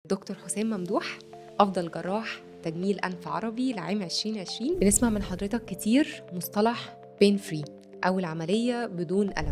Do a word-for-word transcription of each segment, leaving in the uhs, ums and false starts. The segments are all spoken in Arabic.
دكتور حسام ممدوح، أفضل جراح تجميل أنف عربي لعام عشرين عشرين. بنسمع من حضرتك كتير مصطلح بين فري أو العملية بدون ألم.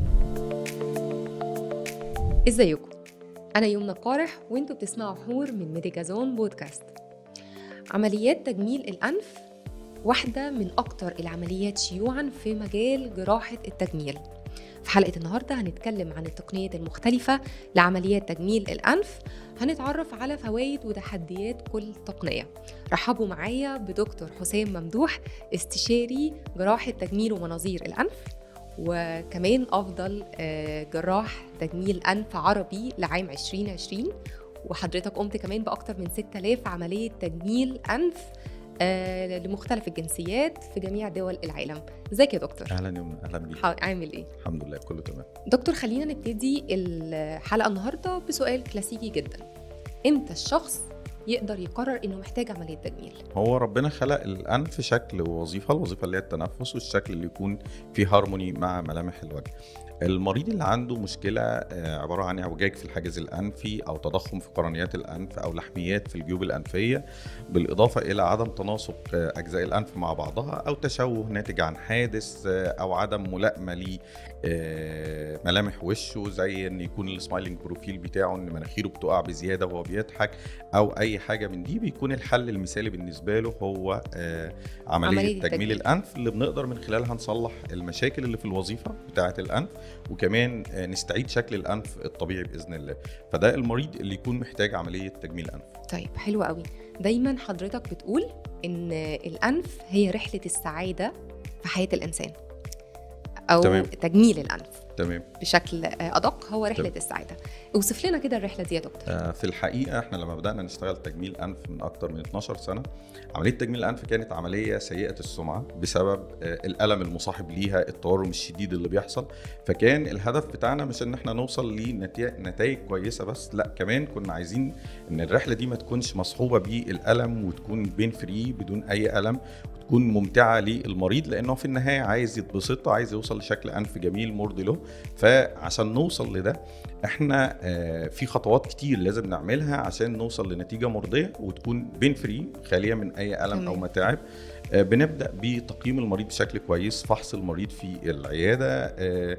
إزيكم؟ أنا يمنى قارح وإنتوا بتسمعوا حور من ميديكازون بودكاست. عمليات تجميل الأنف واحدة من أكتر العمليات شيوعاً في مجال جراحة التجميل. في حلقة النهاردة هنتكلم عن التقنيات المختلفة لعمليات تجميل الأنف، هنتعرف على فوائد وتحديات كل تقنية. رحبوا معايا بدكتور حسام ممدوح، استشاري جراحة تجميل ومناظير الأنف، وكمان أفضل جراح تجميل أنف عربي لعام عشرين عشرين. وحضرتك قمت كمان بأكتر من ستة آلاف عملية تجميل أنف آه لمختلف الجنسيات في جميع دول العالم. ازيك يا دكتور؟ اهلا يوم، اهلا بيك. عامل ايه؟ الحمد لله كله تمام. دكتور، خلينا نبتدي الحلقه النهارده بسؤال كلاسيكي جدا. امتى الشخص يقدر يقرر انه محتاج عمليه تجميل؟ هو ربنا خلق الانف شكل ووظيفه، الوظيفه اللي هي التنفس، والشكل اللي يكون فيه هارموني مع ملامح الوجه. المريض اللي عنده مشكلة عبارة عن اعوجاج في الحاجز الأنفي أو تضخم في قرنيات الأنف أو لحميات في الجيوب الأنفية، بالإضافة إلى عدم تناسق أجزاء الأنف مع بعضها أو تشوه ناتج عن حادث أو عدم ملائمة لملامح وشه، زي أن يكون السمايلينج بروفيل بتاعه أن مناخيره بتقع بزيادة وهو بيضحك أو أي حاجة من دي، بيكون الحل المثالي بالنسبة له هو عملية, عملية تجميل التجميل. الأنف اللي بنقدر من خلالها نصلح المشاكل اللي في الوظيفة بتاعة الأنف، وكمان نستعيد شكل الأنف الطبيعي بإذن الله. فده المريض اللي يكون محتاج عملية تجميل أنف. طيب، حلو قوي. دايما حضرتك بتقول إن الأنف هي رحلة السعادة في حياة الإنسان، أو تمام. تجميل الأنف تمام بشكل أدق هو رحلة تمام. السعادة. اوصف لنا كده الرحلة دي يا دكتور. آه في الحقيقة احنا لما بدأنا نشتغل تجميل أنف من أكتر من اتناشر سنة، عملية تجميل الأنف كانت عملية سيئة السمعة بسبب آه الألم المصاحب ليها، التورم الشديد اللي بيحصل. فكان الهدف بتاعنا مش ان احنا نوصل لنتائج كويسة بس، لا، كمان كنا عايزين ان الرحلة دي ما تكونش مصحوبة بالألم وتكون بين فري بدون أي ألم، تكون ممتعة للمريض، لأنه في النهاية عايز يتبسط، عايز يوصل لشكل أنف جميل مرضي له. فعشان نوصل لده احنا في خطوات كتير لازم نعملها عشان نوصل لنتيجة مرضية وتكون بين فري خالية من أي ألم أو متاعب. بنبدأ بتقييم المريض بشكل كويس، فحص المريض في العيادة،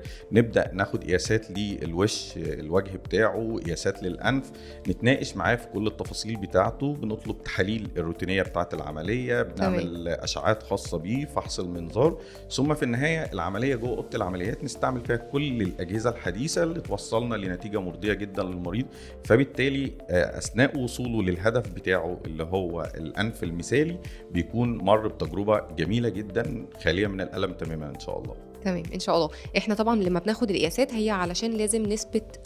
نبدأ ناخد قياسات للوش، الوجه بتاعه، قياسات للأنف، نتناقش معاه في كل التفاصيل بتاعته، بنطلب تحاليل الروتينية بتاعة العملية، بنعمل أشعات خاصة بيه، فحص المنظار، ثم في النهاية العملية جوه أوضة العمليات نستعمل فيها كل الأجهزة الحديثة اللي توصلنا لنتيجة مرضية جدا للمريض. فبالتالي أثناء وصوله للهدف بتاعه اللي هو الأنف المثالي بيكون مر تجربة جميلة جدا خالية من الألم تماما إن شاء الله. تمام إن شاء الله. إحنا طبعا لما بناخد القياسات هي علشان لازم نثبت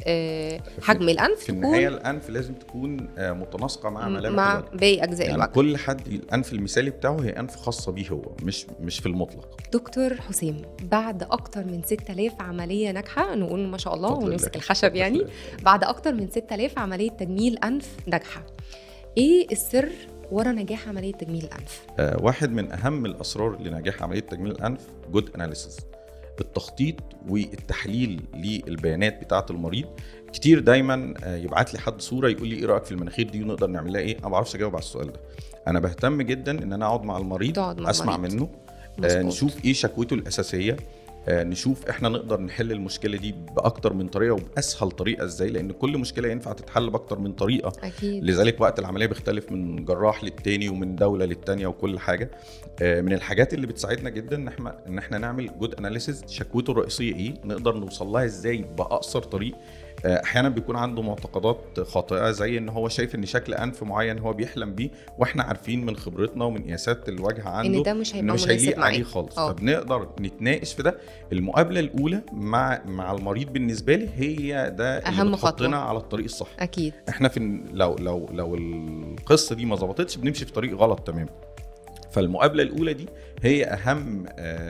حجم الأنف، في النهاية الأنف لازم تكون متناسقة مع ملامح مع الوجه، باقي أجزاء يعني الوجه. كل حد الأنف المثالي بتاعه هي أنف خاصة بيه هو، مش مش في المطلق. دكتور حسام، بعد أكتر من ستة آلاف عملية ناجحة، نقول ما شاء الله ونمسك الخشب يعني، بعد أكتر من ستة آلاف عملية تجميل أنف ناجحة، إيه السر ورا نجاح عملية تجميل الأنف؟ آه واحد من أهم الأسرار لنجاح عملية تجميل الأنف جود أناليسيس، التخطيط والتحليل للبيانات بتاعة المريض. كتير دايما آه يبعت لي حد صورة يقول لي إيه رأيك في المناخير دي ونقدر نعمل لها إيه. أنا ما بعرفش أجاوب على السؤال ده. أنا بهتم جدا إن أنا أقعد مع المريض، مع أسمع المريض. منه، آه نشوف إيه شكوته الأساسية، آه نشوف احنا نقدر نحل المشكله دي باكتر من طريقه وباسهل طريقه ازاي، لان كل مشكله ينفع تتحل باكتر من طريقه أكيد. لذلك وقت العمليه بيختلف من جراح للتاني ومن دوله للتانيه وكل حاجه. آه من الحاجات اللي بتساعدنا جدا ان احنا ان احنا نعمل جود اناليسيز، شكوته الرئيسيه ايه، نقدر نوصل لها ازاي باقصر طريق. احيانا بيكون عنده معتقدات خاطئه، زي ان هو شايف ان شكل انف معين هو بيحلم بيه، واحنا عارفين من خبرتنا ومن قياسات الوجه عنده ان ده مش هيبقى مش هيليق عليه خالص. أوه. فبنقدر نتناقش في ده. المقابله الاولى مع مع المريض بالنسبه لي هي ده اللي بتحطنا على الطريق الصح. اكيد. احنا في لو لو لو القصه دي ما ظبطتش بنمشي في طريق غلط تمام. فالمقابله الاولى دي هي اهم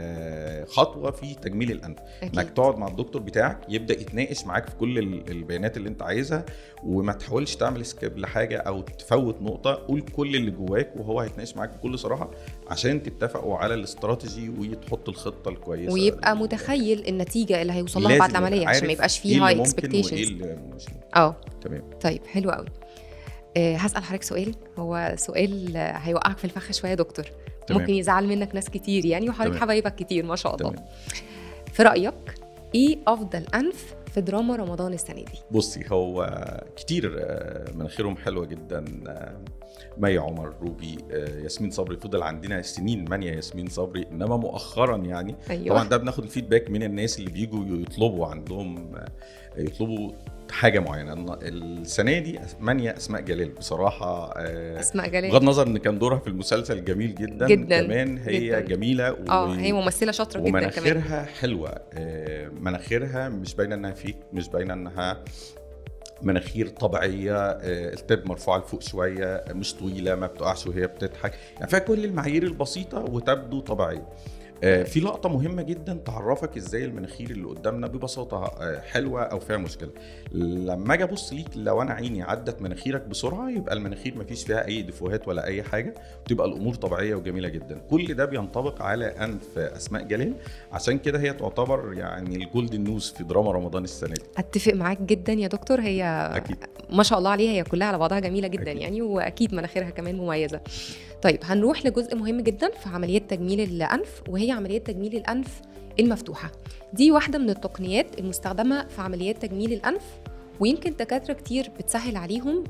خطوه في تجميل الانف، انك تقعد مع الدكتور بتاعك يبدا يتناقش معاك في كل البيانات اللي انت عايزها، وما تحاولش تعمل سكيب لحاجه او تفوت نقطه. قول كل اللي جواك وهو هيتناقش معاك بكل صراحه عشان تتفقوا على الاستراتيجي وتحط الخطه الكويسه، ويبقى متخيل النتيجه اللي هيوصل لها بعد العمليه عشان ما يبقاش فيه هاي اكسبكتيشنز. اه تمام. طيب حلو قوي. آه، هسأل حضرتك سؤال، هو سؤال آه، هيوقعك في الفخ شوية يا دكتور. تمام. ممكن يزعل منك ناس كتير يعني، وحضرتك تمام. حبايبك كتير ما شاء الله. تمام. في رأيك ايه افضل انف في دراما رمضان السنة دي؟ بصي، هو كتير آه، مناخيرهم حلوه جدا. آه، مي عمر، روبي، آه، ياسمين صبري، فضل عندنا سنين مانيا ياسمين صبري، انما مؤخرا يعني أيوة. طبعا ده بناخد الفيدباك من الناس اللي بيجوا يطلبوا عندهم آه، يطلبوا حاجه معينه. السنه دي مانيا اسماء جلال بصراحه، آه، اسماء جلال بغض النظر ان كان دورها في المسلسل جميل جدا, جداً. كمان هي جداً. جميله و... اه هي ممثلة شاطرة جدا كمان. ومناخيرها حلوه. آه، مناخيرها مش باينه انها فيك، مش باينه انها مناخير طبيعيه، آه، التب مرفوعه لفوق شويه، مش طويله، ما بتقعش وهي بتضحك، يعني فيها كل المعايير البسيطه وتبدو طبيعيه. آه، في لقطه مهمه جدا تعرفك ازاي المناخير اللي قدامنا ببساطه آه، حلوه او فيها مشكله. لما اجي ابص ليك، لو انا عيني عدت مناخيرك بسرعه يبقى المناخير ما فيش فيها اي ديفوهات ولا اي حاجه، وتبقى الامور طبيعيه وجميله جدا. كل ده بينطبق على انف اسماء جلال، عشان كده هي تعتبر يعني الجولدن نيوز في دراما رمضان السنه دي. اتفق معاك جدا يا دكتور. هي اكيد ما شاء الله عليها، هي كلها على بعضها جميله جدا أكيد. يعني، واكيد مناخيرها كمان مميزه. طيب هنروح لجزء مهم جدا في عمليات تجميل الانف، وهي عمليات تجميل الانف المفتوحه. دي واحده من التقنيات المستخدمه في عمليات تجميل الانف، ويمكن دكاتره كتير بتسهل عليهم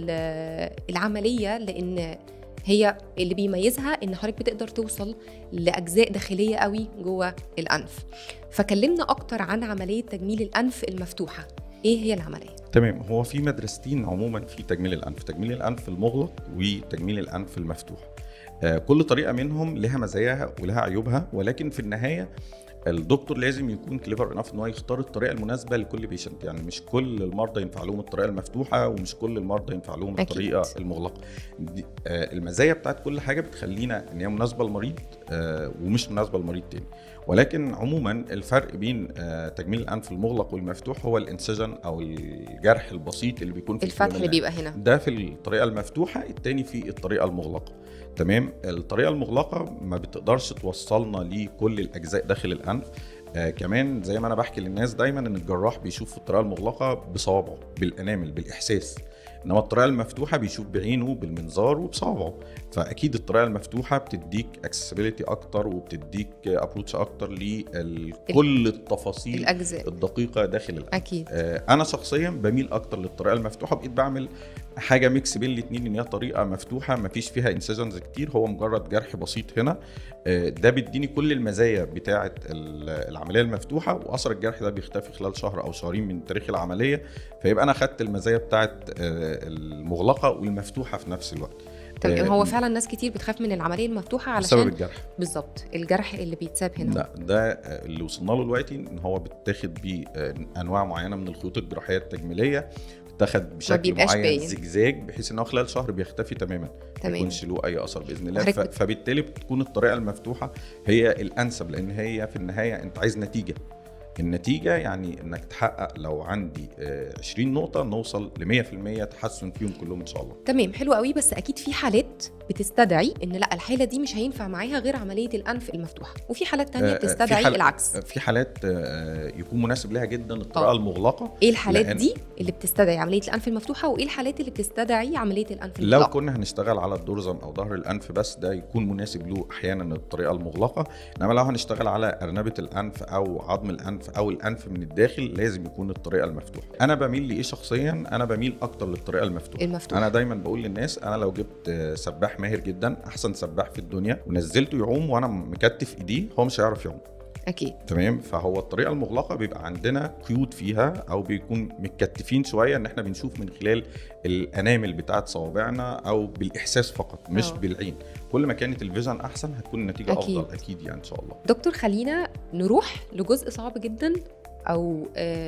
العمليه، لان هي اللي بيميزها ان حضرتك بتقدر توصل لاجزاء داخليه قوي جوه الانف. فكلمنا اكتر عن عمليه تجميل الانف المفتوحه، ايه هي العمليه؟ تمام. هو في مدرستين عموما في تجميل الانف، تجميل الانف المغلق وتجميل الانف المفتوح. آه، كل طريقه منهم لها مزاياها ولها عيوبها، ولكن في النهايه الدكتور لازم يكون كليفر انف ان هو يختار الطريقه المناسبه لكل بيشنت. يعني مش كل المرضى ينفع لهم الطريقه المفتوحه، ومش كل المرضى ينفع لهم الطريقه أكيد. المغلقه. آه، المزايا بتاعت كل حاجه بتخلينا ان هي مناسبه للمريض آه، ومش مناسبه لمريض تاني. ولكن عموما الفرق بين آه، تجميل الانف المغلق والمفتوح هو الانسجن او الجرح البسيط اللي بيكون في الفتح اللي بيبقى هنا، ده في الطريقه المفتوحه، التاني في الطريقه المغلقه. تمام. الطريقه المغلقه ما بتقدرش توصلنا لكل الاجزاء داخل الانف. آه كمان زي ما انا بحكي للناس دايما ان الجراح بيشوف في الطريقه المغلقه بصوابعه بالانامل بالاحساس، انما الطريقه المفتوحه بيشوف بعينه بالمنظار وبصوابعه. فاكيد الطريقه المفتوحه بتديك اكسسبيليتي اكتر، وبتديك ابروتش اكتر لكل التفاصيل الأجزاء الدقيقه داخل الانف. اكيد. آه انا شخصيا بميل اكتر للطريقه المفتوحه، بقيت بعمل حاجه ميكس بين الاثنين، ان هي طريقه مفتوحه ما فيش فيها انسجنز كتير، هو مجرد جرح بسيط هنا. ده بيديني كل المزايا بتاعه العمليه المفتوحه، واثر الجرح ده بيختفي خلال شهر او شهرين من تاريخ العمليه، فيبقى انا خدت المزايا بتاعه المغلقه والمفتوحه في نفس الوقت. تمام. هو فعلا ناس كتير بتخاف من العمليه المفتوحه علشان بسبب الجرح. بالظبط، الجرح اللي بيتساب هنا. لا، ده اللي وصلنا له دلوقتي، ان هو بيتاخد بيه انواع معينه من الخيوط الجراحيه التجميليه، بتاخد بشكل معين زجزاج، بحيث انه خلال شهر بيختفي تماما، ما يكونش له اي اثر باذن الله. ف... فبالتالي بتكون الطريقه المفتوحه هي الانسب، لان هي في النهايه انت عايز نتيجه. النتيجه يعني انك تحقق لو عندي عشرين نقطه نوصل ل مية في المية تحسن فيهم كلهم ان شاء الله. تمام، حلو قوي. بس اكيد في حالات بتستدعي ان لا، الحاله دي مش هينفع معاها غير عمليه الانف المفتوحه، وفي حالات تانية بتستدعي في حال... العكس. في حالات يكون مناسب لها جدا الطريقه أوه. المغلقه. ايه الحالات لأن... دي اللي بتستدعي عمليه الانف المفتوحه، وايه الحالات اللي بتستدعي عمليه الانف المغلقه؟ لو كنا هنشتغل على الدورزم او ظهر الانف بس، ده يكون مناسب له احيانا الطريقه المغلقه، انما لو هنشتغل على ارنبه الانف او عظم الانف او الانف من الداخل لازم يكون الطريقه المفتوحه. انا بميل لايه شخصيا؟ انا بميل اكتر للطريقه المفتوحه. المفتوحة. انا دايما بقول للناس، انا لو جبت سباح ماهر جدا، احسن سباح في الدنيا، ونزلته يعوم وانا مكتف ايديه، هو مش هيعرف يعوم. اكيد. تمام. فهو الطريقه المغلقه بيبقى عندنا قيود فيها، او بيكون متكتفين شويه، ان احنا بنشوف من خلال الانامل بتاعه صوابعنا او بالاحساس فقط مش أوه. بالعين. كل ما كانت الفيجن احسن هتكون النتيجه أكيد. افضل اكيد يعني ان شاء الله. دكتور، خلينا نروح لجزء صعب جدا او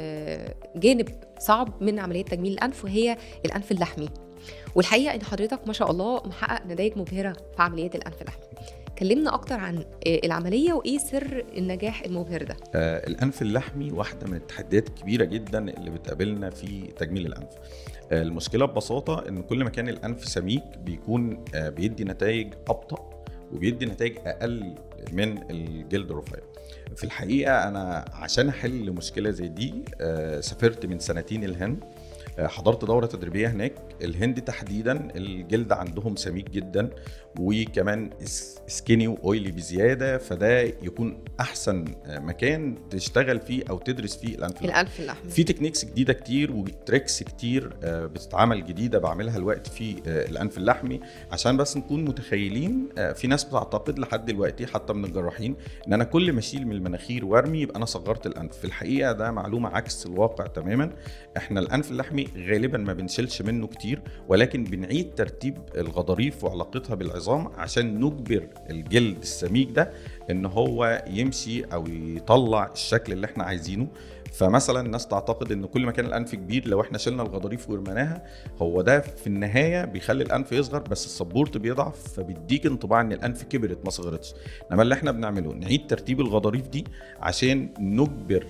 جانب صعب من عمليه تجميل الانف، وهي الانف اللحمي. والحقيقه ان حضرتك ما شاء الله محقق نتائج مبهره في عمليه الانف اللحمي. كلمنا اكتر عن العمليه وايه سر النجاح المبهر ده. آه الانف اللحمي واحده من التحديات الكبيره جدا اللي بتقابلنا في تجميل الانف. آه المشكله ببساطه ان كل ما كان الانف سميك بيكون آه بيدي نتائج ابطا، وبيدي نتائج اقل من الجلد الرفيع. في الحقيقه انا عشان احل مشكله زي دي آه سافرت من سنتين الهند، حضرت دوره تدريبيه هناك. الهند تحديدا الجلد عندهم سميك جدا، وكمان سكيني واويلي بزياده، فده يكون احسن مكان تشتغل فيه او تدرس فيه الانف اللحمي. الانف اللحمي في تكنيكس جديده كتير وتريكس كتير بتتعمل جديده بعملها الوقت في الانف اللحمي، عشان بس نكون متخيلين. في ناس بتعتقد لحد دلوقتي حتى من الجراحين ان انا كل ما اشيل من المناخير وارمي يبقى انا صغرت الانف. في الحقيقه ده معلومه عكس الواقع تماما. احنا الانف اللحمي غالبا ما بنشيلش منه كتير، ولكن بنعيد ترتيب الغضاريف وعلاقتها بالعظام عشان نجبر الجلد السميك ده ان هو يمشي او يطلع الشكل اللي احنا عايزينه. فمثلا الناس تعتقد ان كل ما كان الانف كبير لو احنا شلنا الغضاريف ورمناها، هو ده في النهايه بيخلي الانف يصغر بس السبورت بيضعف، فبيديك انطباع ان الانف كبرت ما صغرتش. انما اللي احنا بنعمله نعيد ترتيب الغضاريف دي عشان نجبر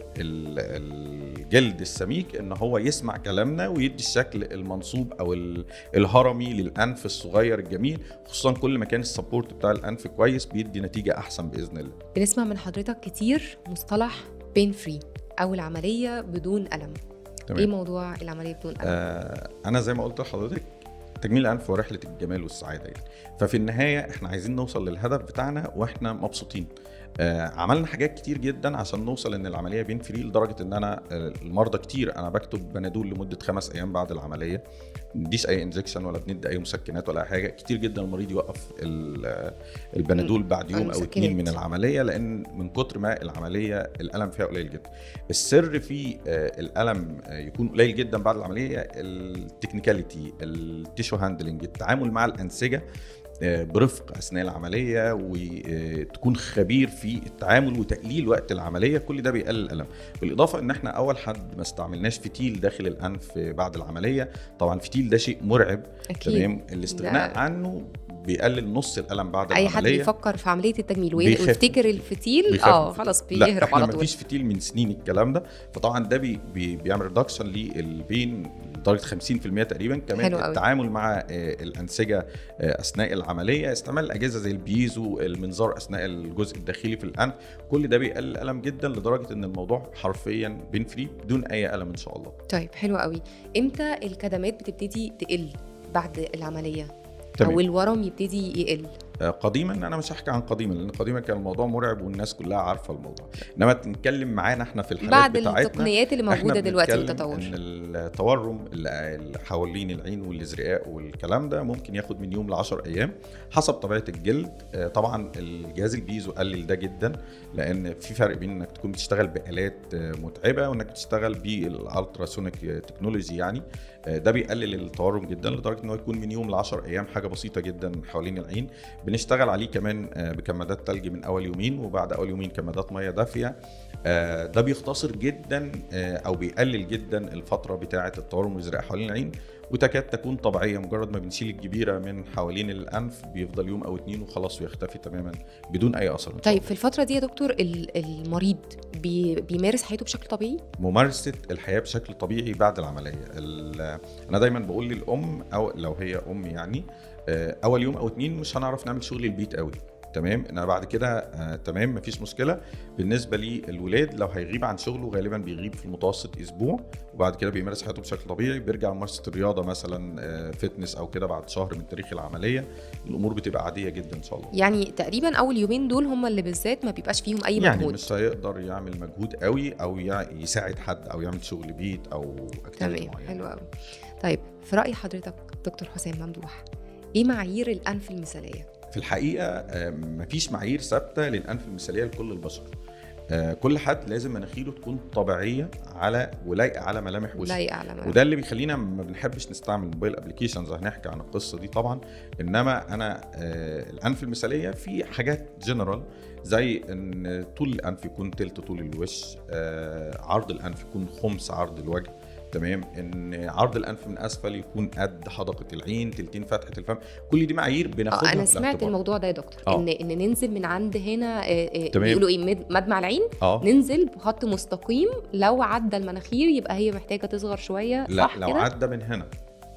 الجلد السميك ان هو يسمع كلامنا ويدي الشكل المنصوب او الهرمي للانف الصغير الجميل، خصوصا كل ما كان السبورت بتاع الانف كويس بيدي نتيجه احسن باذن الله. بنسمع من حضرتك كتير مصطلح بين فري او العمليه بدون الم. تمام. ايه موضوع العمليه بدون الم؟ آه انا زي ما قلت لحضرتك تجميل الانف هو رحله الجمال والسعاده يعني. ففي النهايه احنا عايزين نوصل للهدف بتاعنا واحنا مبسوطين. آه عملنا حاجات كتير جدا عشان نوصل ان العمليه بين فري، لدرجه ان انا المرضى كتير انا بكتب بنادول لمده خمس ايام بعد العمليه، نديش اي انجكشن ولا بندي اي مسكنات ولا حاجه. كتير جدا المريض يوقف البنادول بعد يوم او اتنين من العمليه، لان من كتر ما العمليه الالم فيها قليل جدا. السر في الالم يكون قليل جدا بعد العمليه التكنيكاليتي، التيشو هاندلنج، التعامل مع الانسجه برفق اثناء العمليه، وتكون خبير في التعامل وتقليل وقت العمليه. كل ده بيقلل الالم. بالاضافه ان احنا اول حد ما استعملناش فتيل داخل الانف بعد العمليه. طبعا فتيل ده شيء مرعب. أكيد. تمام. الاستغناء ده عنه بيقلل نص الالم بعد اي العمليه. اي حد بيفكر في عمليه التجميل ويفتكر الفتيل اه خلاص بيهرب على طول. مفيش فتيل من سنين الكلام ده. فطبعا ده بي بي بيعمل ريدكشن للبين لدرجه خمسين في المية تقريبا. كمان التعامل مع الانسجه اثناء العمليه، استعمال الاجهزه زي البيزو، المنظار اثناء الجزء الداخلي في الانف، كل ده بيقلل الالم جدا، لدرجه ان الموضوع حرفيا بين فري بدون اي الم ان شاء الله. طيب حلو قوي. امتى الكدمات بتبتدي تقل بعد العمليه؟ تمام. او الورم يبتدي يقل؟ قديما انا مش هحكي عن قديما، لان قديما كان الموضوع مرعب والناس كلها عارفه الموضوع. انما نتكلم معانا احنا في الحالات بعد بتاعتنا، بعد التقنيات اللي موجوده دلوقتي والتطور، ان التورم اللي حوالين العين والازرقاء والكلام ده ممكن ياخد من يوم لعشر ايام حسب طبيعه الجلد. طبعا الجهاز البيزو قلل ده جدا، لان في فرق بين انك تكون بتشتغل بالات متعبه وانك بتشتغل بالالتراسونيك تكنولوجي يعني. ده بيقلل التورم جدا لدرجه انه يكون من يوم لعشر ايام، حاجه بسيطه جدا حوالين العين. بنشتغل عليه كمان بكمادات تلج من اول يومين، وبعد اول يومين كمادات ميه دافيه. ده بيختصر جدا او بيقلل جدا الفتره بتاعه التورم الازرق حوالين العين، وتكاد تكون طبيعيه. مجرد ما بنشيل الجبيره من حوالين الانف بيفضل يوم او اتنين وخلاص ويختفي تماما بدون اي اثر. طيب في الفتره دي يا دكتور المريض بي بيمارس حياته بشكل طبيعي؟ ممارسه الحياه بشكل طبيعي بعد العمليه. انا دايما بقول للام او لو هي ام يعني اول يوم او اتنين مش هنعرف نعمل شغل البيت قوي. تمام. انا بعد كده آه تمام مفيش مشكله. بالنسبه للولاد لو هيغيب عن شغله غالبا بيغيب في المتوسط اسبوع، وبعد كده بيمارس حياته بشكل طبيعي، بيرجع لممارسه الرياضه مثلا آه فتنس او كده بعد شهر من تاريخ العمليه. الامور بتبقى عاديه جدا ان شاء الله. يعني تقريبا اول يومين دول هم اللي بالذات ما بيبقاش فيهم اي يعني مجهود، مش هيقدر يعمل مجهود قوي او يساعد حد او يعمل شغل بيت او تمام. حلو قوي. طيب في راي حضرتك دكتور حسام ممدوح، ايه معايير الانف المثاليه؟ في الحقيقه مفيش معايير ثابته للانف المثاليه لكل البشر. كل حد لازم مناخيره تكون طبيعيه على ولايقه على ملامح وشه، لايقه على ملامح. وده اللي بيخلينا ما بنحبش نستعمل موبايل ابلكيشنز. هنحكي عن القصه دي طبعا. انما انا الانف المثاليه في حاجات جنرال، زي ان طول الانف يكون تلت طول الوش، عرض الانف يكون خمس عرض الوجه. تمام. ان عرض الانف من اسفل يكون قد حدقه العين، تلتين فتحه الفم. كل دي معايير بناخدها. انا سمعت الموضوع ده يا دكتور. أوه. ان ان ننزل من عند هنا بيقولوا ايه مدمع العين. أوه. ننزل بخط مستقيم، لو عدى المناخير يبقى هي محتاجه تصغر شويه. لا صح لو كده؟ عدى من هنا،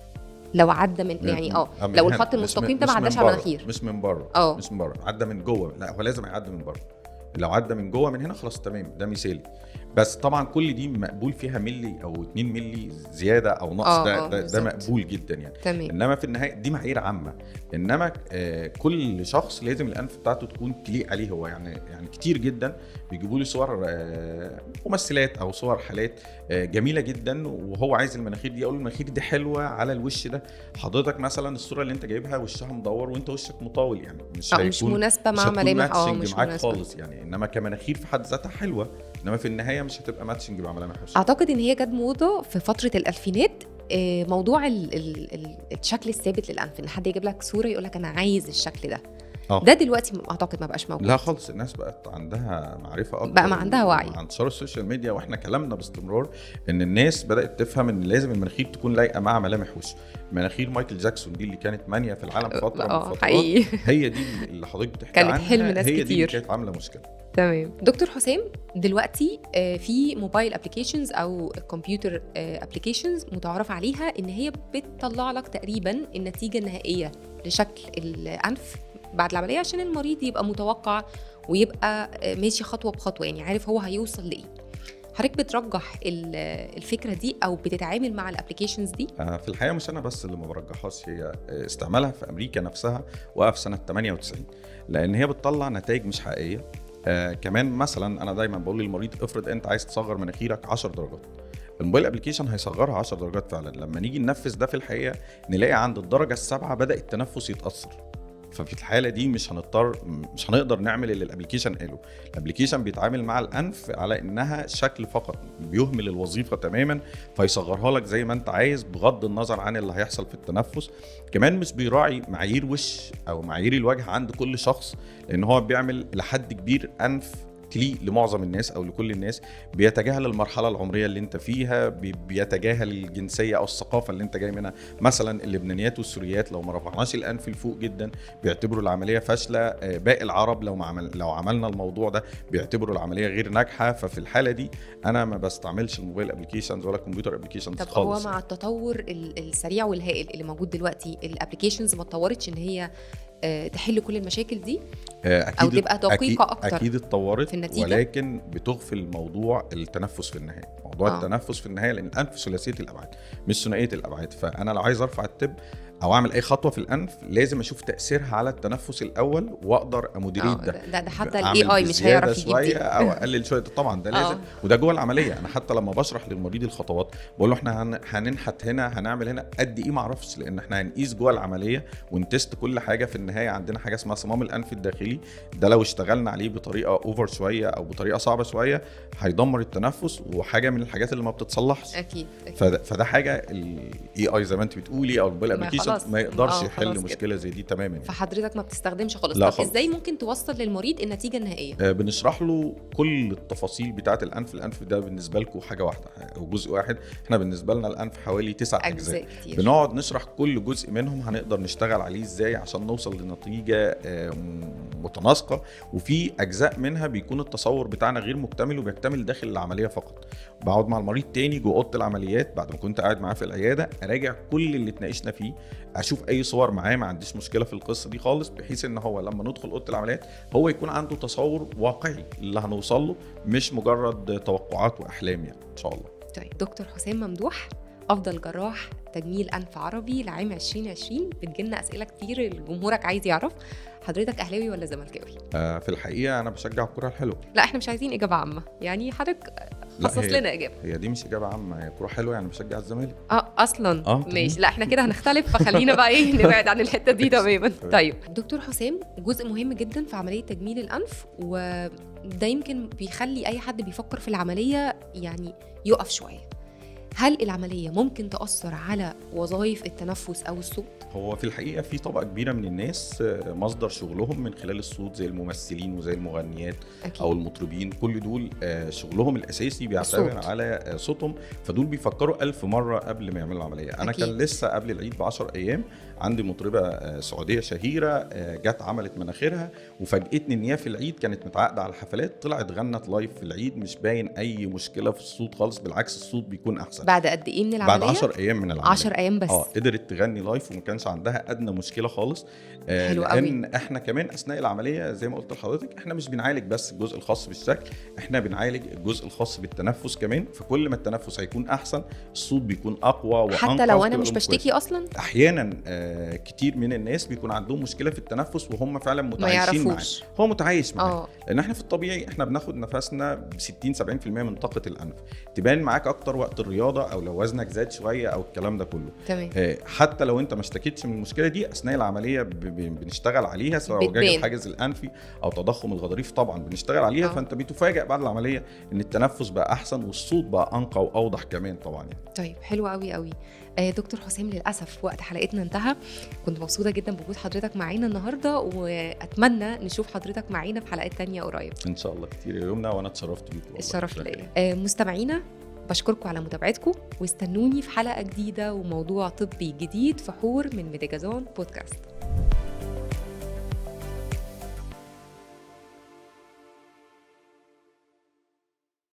لو عدى من يعني اه لو الخط المستقيم ده ما عداش على المناخير، مش من بره. اه مش من بره، عدى من جوه. لا هو لازم يعدي من بره. لو عدى من جوه من هنا خلاص تمام، ده مثالي. بس طبعا كل دي مقبول فيها ملي او اتنين ملي زياده او نقص، آه، ده آه، ده, ده بالظبط. مقبول جدا يعني. تمام. انما في النهايه دي معايير عامه، انما آه كل شخص لازم الانف بتاعته تكون تليق عليه هو. يعني يعني كتير جدا بيجيبوا لي صور آه ممثلات او صور حالات آه جميله جدا، وهو عايز المناخير دي، اقول المناخير دي حلوه على الوش ده. حضرتك مثلا الصوره اللي انت جايبها وشها مدور وانت وشك مطاول، يعني مش اه مش مناسبه مع ملامح، اه مش معاك مناسبه خالص يعني. انما كمناخير في حد ذاتها حلوه، انما في النهايه مش هتبقى ماتشنج مع ملامح وشك. اعتقد ان هي جت موضه في فتره الالفينات، آه، موضوع ال ال ال الشكل الثابت للانف، ان حد يجيب لك صوره يقول لك انا عايز الشكل ده. أوه. ده دلوقتي اعتقد ما بقاش موجود. لا خالص، الناس بقت عندها معرفه اكتر، بقى ما عندها وعي عن انتشار السوشيال ميديا. واحنا كلامنا باستمرار ان الناس بدات تفهم ان لازم المناخير تكون لايقه مع ملامح وش. مناخير مايكل جاكسون دي اللي كانت مانيه في العالم فتره من اه الفترات، حقيقي. هي دي اللي حضرتك بتحكي كانت عنها، حلم ناس هي دي اللي كتير. كانت عامله مشكله. تمام. دكتور حسام، دلوقتي آه، في موبايل ابلكيشنز او كمبيوتر ابلكيشنز متعارف عليها ان هي بتطلع لك تقريبا النتيجه النهائيه لشكل الانف بعد العمليه، عشان المريض يبقى متوقع ويبقى آه، ماشي خطوه بخطوه، يعني عارف هو هيوصل لايه. حضرتك بترجح ال- الفكره دي او بتتعامل مع الابلكيشنز دي؟ آه، في الحقيقه مش انا بس اللي ما برجحهاش، هي آه، استعمالها في امريكا نفسها وقف سنه ثمانية وتسعين، لان هي بتطلع نتائج مش حقيقيه. آه كمان مثلا انا دايما بقول للمريض افرض انت عايز تصغر مناخيرك عشر درجات، الموبايل ابلكيشن هيصغرها عشر درجات فعلا. لما نيجي ننفذ ده في الحقيقه نلاقي عند الدرجه السابعه بدا التنفس يتاثر. ففي الحاله دي مش هنضطر مش هنقدر نعمل اللي الابلكيشن قاله. الابلكيشن بيتعامل مع الانف على انها شكل فقط، بيهمل الوظيفه تماما، فيصغرها لك زي ما انت عايز بغض النظر عن اللي هيحصل في التنفس. كمان مش بيراعي معايير وش او معايير الوجه عند كل شخص، لان هو بيعمل لحد كبير انف تليق لمعظم الناس او لكل الناس. بيتجاهل المرحله العمريه اللي انت فيها، بيتجاهل الجنسيه او الثقافه اللي انت جاي منها. مثلا اللبنانيات والسوريات لو ما رفعناش الانف لفوق جدا بيعتبروا العمليه فاشله، باقي العرب لو ما عمل لو عملنا الموضوع ده بيعتبروا العمليه غير ناجحه. ففي الحاله دي انا ما بستعملش الموبايل ابلكيشنز ولا الكمبيوتر ابلكيشنز خالص. طب هو مع التطور السريع والهائل اللي موجود دلوقتي، الابلكيشنز ما اتطورتش ان هي تحل كل المشاكل دي أكيد او تبقى دقيقه أكيد اكتر؟ اكيد اتطورت، في النتيجة؟ ولكن بتغفل موضوع التنفس في النهايه. موضوع آه. التنفس في النهايه، لان الانف ثلاثيه الابعاد مش ثنائيه الابعاد. فانا لو عايز ارفع التب او اعمل اي خطوه في الانف لازم اشوف تاثيرها على التنفس الاول واقدر امودريت ده. ده ده حتى الاي اي مش هيعرف يجيب دي او اقلل شويه. طبعا ده لازم، وده جوه العمليه. انا حتى لما بشرح للمريض الخطوات بقول له احنا هننحت هنا، هنعمل هنا قد ايه ما اعرفش، لان احنا هنقيس جوه العمليه ونتست كل حاجه. في النهايه عندنا حاجه اسمها صمام الانف الداخلي، ده لو اشتغلنا عليه بطريقه اوفر شويه او بطريقه صعبه شويه هيدمر التنفس، وحاجه من الحاجات اللي ما بتتصلحش. اكيد, أكيد. فده, فده حاجه الاي اي زي ما انت بتقولي او الموبايل ابلكيشن ما يقدرش يحل مشكله زي دي تماما يعني. فحضرتك ما بتستخدمش خالص؟ طب خالص. ازاي ممكن توصل للمريض النتيجه النهائيه؟ آه بنشرح له كل التفاصيل بتاعه الانف. الانف ده بالنسبه لكم حاجه واحده او جزء واحد، احنا بالنسبه لنا الانف حوالي تسع اجزاء, أجزاء كتير. بنقعد نشرح كل جزء منهم هنقدر نشتغل عليه ازاي عشان نوصل لنتيجه آه متناسقه. وفي اجزاء منها بيكون التصور بتاعنا غير مكتمل وبيكتمل داخل العمليه فقط. بقعد مع المريض تاني جوه اوضه العمليات بعد ما كنت قاعد معاه في العياده، اراجع كل اللي اتناقشنا فيه، اشوف اي صور معاه، ما عنديش مشكله في القصه دي خالص، بحيث ان هو لما ندخل اوضه العمليات هو يكون عنده تصور واقعي اللي هنوصل له، مش مجرد توقعات واحلام يعني ان شاء الله. طيب دكتور حسام ممدوح، افضل جراح تجميل انف عربي لعام عشرين عشرين، بتجيلنا اسئله كتير الجمهورك عايز يعرف حضرتك اهلاوي ولا زملكاوي؟ آه في الحقيقه انا بشجع الكره الحلوه. لا احنا مش عايزين اجابه عامه، يعني حضرتك خصص لنا اجابه. هي دي مش اجابه عامه، هي كره حلوه يعني بشجع الزمالك. اه اصلا آه ماشي. لا احنا كده هنختلف، فخلينا بقى ايه نبعد عن الحته دي تماما. طيب دكتور حسام، جزء مهم جدا في عمليه تجميل الانف، وده يمكن بيخلي اي حد بيفكر في العمليه يعني يقف شويه. هل العملية ممكن تأثر على وظائف التنفس أو الصوت؟ هو في الحقيقة في طبقة كبيرة من الناس مصدر شغلهم من خلال الصوت، زي الممثلين وزي المغنيات أكيد. أو المطربين. كل دول شغلهم الأساسي بيعتمد على صوتهم، فدول بيفكروا ألف مرة قبل ما يعملوا العملية. أنا أكيد. كان لسه قبل العيد بعشر أيام عندي مطربة سعودية شهيرة جت عملت مناخيرها، وفاجئتني إن هي في العيد كانت متعاقدة على الحفلات، طلعت غنت لايف في العيد، مش باين أي مشكلة في الصوت خالص، بالعكس الصوت بيكون أحسن. بعد قد ايه من العمليه؟ بعد عشر ايام من العمليه. عشر ايام بس. اه قدرت تغني لايف وما كانش عندها ادنى مشكله خالص. آه حلو لان قوي. احنا كمان اثناء العمليه زي ما قلت لحضرتك احنا مش بنعالج بس الجزء الخاص بالشكل، احنا بنعالج الجزء الخاص بالتنفس كمان. فكل ما التنفس هيكون احسن الصوت بيكون اقوى وانقى. حتى لو انا وتبقى مش الأم بشتكي كويسة. اصلا. احيانا آه كتير من الناس بيكون عندهم مشكله في التنفس وهم فعلا ما متعايشين معاه، يعرفوش. هو متعايش معاه. اه لان احنا في الطبيعي احنا بناخد نفسنا ب ستين سبعين في المية من طاقه الانف، تبان معاك اكتر وقت الرياضه او لو وزنك زاد شويه او الكلام ده كله. تمام. آه، حتى لو انت ما اشتكيتش من المشكله دي اثناء العمليه ب- ب- بنشتغل عليها، سواء وجاج بتبان. الحاجز الانفي او تضخم الغضاريف طبعا بنشتغل عليها. آه. فانت بتفاجئ بعد العمليه ان التنفس بقى احسن والصوت بقى انقى واوضح كمان طبعا يعني. طيب حلو قوي قوي. آه دكتور حسام، للاسف وقت حلقتنا انتهى. كنت مبسوطه جدا بوجود حضرتك معانا النهارده، واتمنى نشوف حضرتك معانا في حلقات تانية قريب ان شاء الله كتير يا يمنى، وانا اتشرفت بيك والله. الشرف شكراً. ليا. آه مستمعينا بشكركم على متابعتكم، واستنوني في حلقه جديده وموضوع طبي جديد في حور من ميديكازون بودكاست.